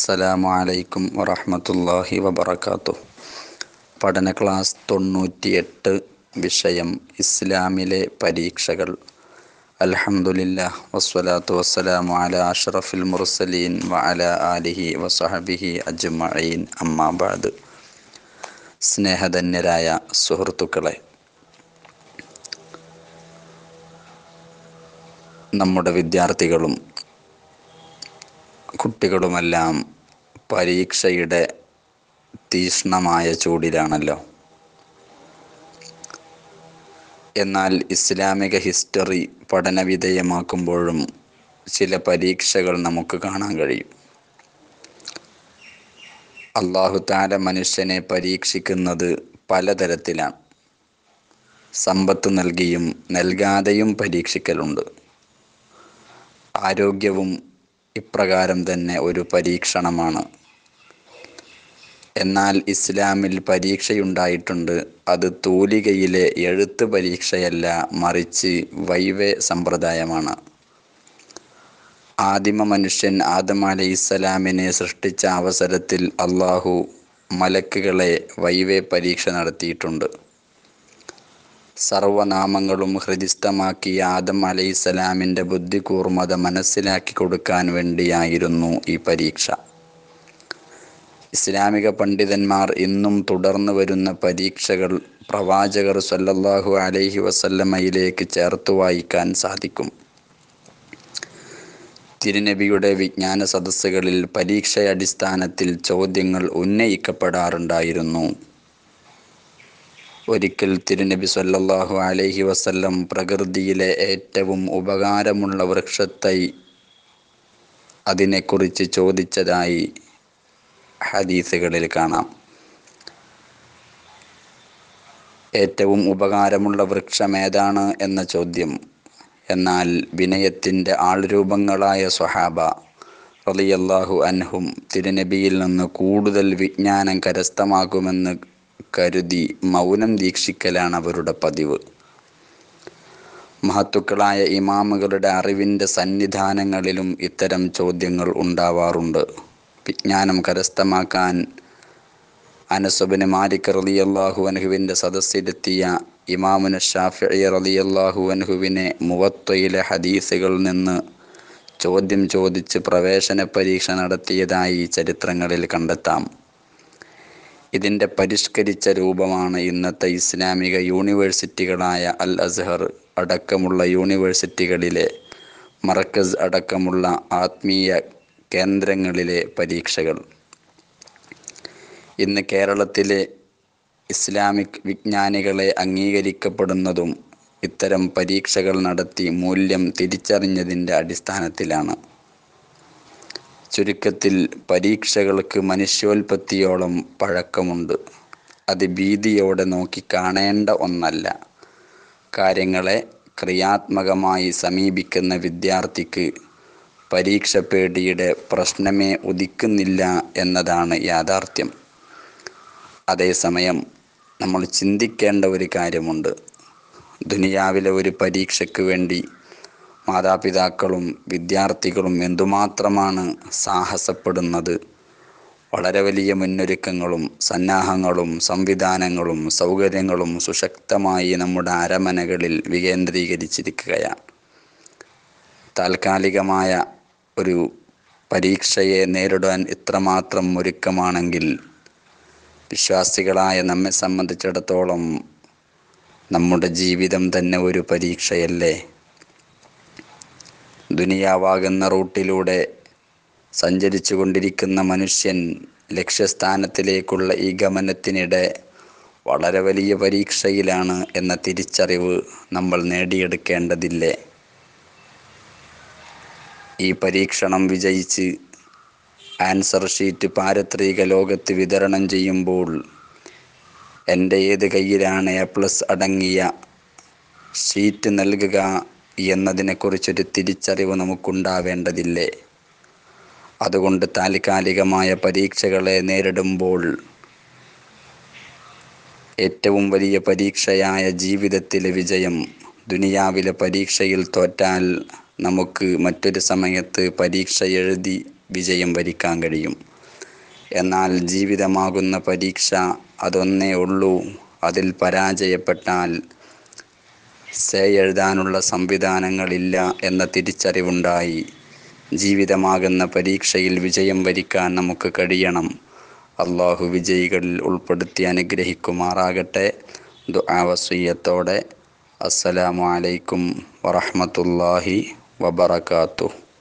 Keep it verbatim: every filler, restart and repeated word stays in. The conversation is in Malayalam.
അസ്സലാമു അലൈക്കും വറഹ്മത്തുള്ളാഹി വബറകാതുഹു. പഠന ക്ലാസ് തൊണ്ണൂറ്റിയെട്ട്. വിഷയം ഇസ്ലാമിലെ പരീക്ഷകൾ. അൽഹംദുലില്ലാഹ് വസ്സലാത്തു വസ്സലാമു അലാ അഷ്റഫിൽ മുർസലീൻ വഅലാ ആലിഹി വസഹബിഹി അജ്മഈൻ. അമ്മാ ബഅദ്. സ്നേഹധന്യരായ സുഹൃത്തുക്കളെ, നമ്മുടെ വിദ്യാർത്ഥികളും കുട്ടികളുമെല്ലാം പരീക്ഷയുടെ തീക്ഷ്ണമായ ചൂടിലാണല്ലോ. എന്നാൽ ഇസ്ലാമിക ഹിസ്റ്ററി പഠനവിധേയമാക്കുമ്പോഴും ചില പരീക്ഷകൾ നമുക്ക് കാണാൻ കഴിയും. അല്ലാഹു തആല മനുഷ്യനെ പരീക്ഷിക്കുന്നത് പലതരത്തിലാണ്. സമ്പത്ത് നൽകിയും നൽകാതെയും പരീക്ഷിക്കലുണ്ട്. ആരോഗ്യവും ഇപ്രകാരം തന്നെ ഒരു പരീക്ഷണമാണ്. എന്നാൽ ഇസ്ലാമിൽ പരീക്ഷയുണ്ടായിട്ടുണ്ട്. അത് തൂലികയിലെ എഴുത്ത് പരീക്ഷയല്ല, മറിച്ച് വൈവേ സമ്പ്രദായമാണ്. ആദിമ മനുഷ്യൻ ആദം അലൈഹിസ്സലാമിനെ സൃഷ്ടിച്ച അവസരത്തിൽ അള്ളാഹു മലക്കുകളെ വൈവേ പരീക്ഷ നടത്തിയിട്ടുണ്ട്. സർവനാമങ്ങളും ഹൃദിസ്ഥമാക്കിയ ആദം അലൈഹിസ്സലാമിൻ്റെ ബുദ്ധികൂർമ്മത മനസ്സിലാക്കി കൊടുക്കാൻ വേണ്ടിയായിരുന്നു ഈ പരീക്ഷ. ഇസ്ലാമിക പണ്ഡിതന്മാർ ഇന്നും തുടർന്നു വരുന്ന പരീക്ഷകൾ പ്രവാചകർ സ്വല്ലല്ലാഹു അലൈഹി വസല്ലമയിലേക്ക് ചേർത്തു വായിക്കാൻ സാധിക്കും. തിരുനബിയുടെ വിജ്ഞാന സദസ്സുകളിൽ പരീക്ഷയടിസ്ഥാനത്തിൽ ചോദ്യങ്ങൾ ഉന്നയിക്കപ്പെടാറുണ്ടായിരുന്നു. ഒരിക്കൽ തിരുനബി സ്വല്ലല്ലാഹു അലൈഹി വസല്ലം പ്രകൃതിയിലെ ഏറ്റവും ഉപകാരമുള്ള വൃക്ഷത്തൈ അതിനെക്കുറിച്ച് ചോദിച്ചതായി ഹദീസുകളിൽ കാണാം. ഏറ്റവും ഉപകാരമുള്ള വൃക്ഷം ഏതാണ് എന്ന ചോദ്യം. എന്നാൽ വിനയത്തിൻ്റെ ആൾരൂപങ്ങളായ സ്വഹാബ റളിയല്ലാഹു അൻഹും തിരുനബിയിൽ നിന്ന് കൂടുതൽ വിജ്ഞാനം കരസ്ഥമാക്കുമെന്ന് കരുതി മൗനം ദീക്ഷിക്കലാണ് അവരുടെ പതിവ്. മഹത്തുക്കളായ ഇമാമുകളുടെ അറിവിൻ്റെ സന്നിധാനങ്ങളിലും ഇത്തരം ചോദ്യങ്ങൾ ഉണ്ടാവാറുണ്ട്. വിജ്ഞാനം കരസ്ഥമാക്കാൻ അനസ് ഇബ്നു മാലിക് റളിയല്ലാഹു അൻഹുവിൻ്റെ സദസ്സിലെത്തിയ ഇമാമുന ശാഫിഈ റളിയല്ലാഹു അൻഹുവിനെ മുവത്തയിലെ ഹദീസുകളിൽ നിന്ന് ചോദ്യം ചോദിച്ച് പ്രവേശന പരീക്ഷ നടത്തിയതായി ചരിത്രങ്ങളിൽ കണ്ടെത്താം. ഇതിൻ്റെ പരിഷ്കരിച്ച രൂപമാണ് ഇന്നത്തെ ഇസ്ലാമിക യൂണിവേഴ്സിറ്റികളായ അൽ അസ്ഹർ അടക്കമുള്ള യൂണിവേഴ്സിറ്റികളിലെ മർക്കസ് അടക്കമുള്ള ആത്മീയ കേന്ദ്രങ്ങളിലെ പരീക്ഷകൾ. ഇന്ന് കേരളത്തിലെ ഇസ്ലാമിക് വിജ്ഞാനികളെ അംഗീകരിക്കപ്പെടുന്നതും ഇത്തരം പരീക്ഷകൾ നടത്തി മൂല്യം തിരിച്ചറിഞ്ഞതിൻ്റെ അടിസ്ഥാനത്തിലാണ്. ചുരുക്കത്തിൽ, പരീക്ഷകൾക്ക് മനുഷ്യോൽപത്തിയോളം പഴക്കമുണ്ട്. അത് ഭീതിയോടെ നോക്കി കാണേണ്ട ഒന്നല്ല. കാര്യങ്ങളെ ക്രിയാത്മകമായി സമീപിക്കുന്ന വിദ്യാർത്ഥിക്ക് പരീക്ഷ പേടിയുടെ പ്രശ്നമേ ഉദിക്കുന്നില്ല എന്നതാണ് യാഥാർത്ഥ്യം. അതേസമയം നമ്മൾ ചിന്തിക്കേണ്ട ഒരു കാര്യമുണ്ട്. ദുനിയാവിലെ ഒരു പരീക്ഷയ്ക്ക് വേണ്ടി മാതാപിതാക്കളും വിദ്യാർത്ഥികളും എന്തുമാത്രമാണ് സാഹസപ്പെടുന്നത്. വളരെ വലിയ മുന്നൊരുക്കങ്ങളും സന്നാഹങ്ങളും സംവിധാനങ്ങളും സൗകര്യങ്ങളും സുശക്തമായി നമ്മുടെ അരമനകളിൽ വികേന്ദ്രീകരിച്ചിരിക്കുകയാണ്. താൽക്കാലികമായ ഒരു പരീക്ഷയെ നേരിടാൻ ഇത്രമാത്രം ഒരുക്കമാണെങ്കിൽ വിശ്വാസികളായ നമ്മെ സംബന്ധിച്ചിടത്തോളം നമ്മുടെ ജീവിതം തന്നെ ഒരു പരീക്ഷയല്ലേ? ദുനിയാവാകുന്ന റൂട്ടിലൂടെ സഞ്ചരിച്ചു കൊണ്ടിരിക്കുന്ന മനുഷ്യൻ ലക്ഷ്യസ്ഥാനത്തിലേക്കുള്ള ഈ ഗമനത്തിനിടെ വളരെ വലിയ പരീക്ഷയിലാണ് എന്ന തിരിച്ചറിവ് നമ്മൾ നേടിയെടുക്കേണ്ടതില്ലേ? ഈ പരീക്ഷണം വിജയിച്ച് ആൻസർ ഷീറ്റ് പാരത്രിക ലോകത്ത് വിതരണം ചെയ്യുമ്പോൾ എൻ്റെ ഏത് കയ്യിലാണ് എ പ്ലസ് അടങ്ങിയ ഷീറ്റ് നൽകുക എന്നതിനെക്കുറിച്ചൊരു തിരിച്ചറിവ് നമുക്കുണ്ടാവേണ്ടതില്ലേ? അതുകൊണ്ട് താൽക്കാലികമായ പരീക്ഷകളെ നേരിടുമ്പോൾ ഏറ്റവും വലിയ പരീക്ഷയായ ജീവിതത്തിലെ വിജയം, ദുനിയാവിലെ പരീക്ഷയിൽ തോറ്റാൽ നമുക്ക് മറ്റൊരു സമയത്ത് പരീക്ഷ എഴുതി വിജയം വരിക്കാൻ കഴിയും. എന്നാൽ ജീവിതമാകുന്ന പരീക്ഷ അതൊന്നേ ഉള്ളൂ. അതിൽ പരാജയപ്പെട്ടാൽ സേ എഴുതാനുള്ള സംവിധാനങ്ങളില്ല എന്ന തിരിച്ചറിവുണ്ടായി. ജീവിതമാകുന്ന പരീക്ഷയിൽ വിജയം വരിക്കാൻ നമുക്ക് കഴിയണം. അള്ളാഹു വിജയികളിൽ ഉൾപ്പെടുത്തി അനുഗ്രഹിക്കുമാറാകട്ടെ. ദുആ വസിയ്യത്തോടെ അസ്സലാമു അലൈക്കും വറഹ്മത്തുള്ളാഹി വബറകാതുഹു.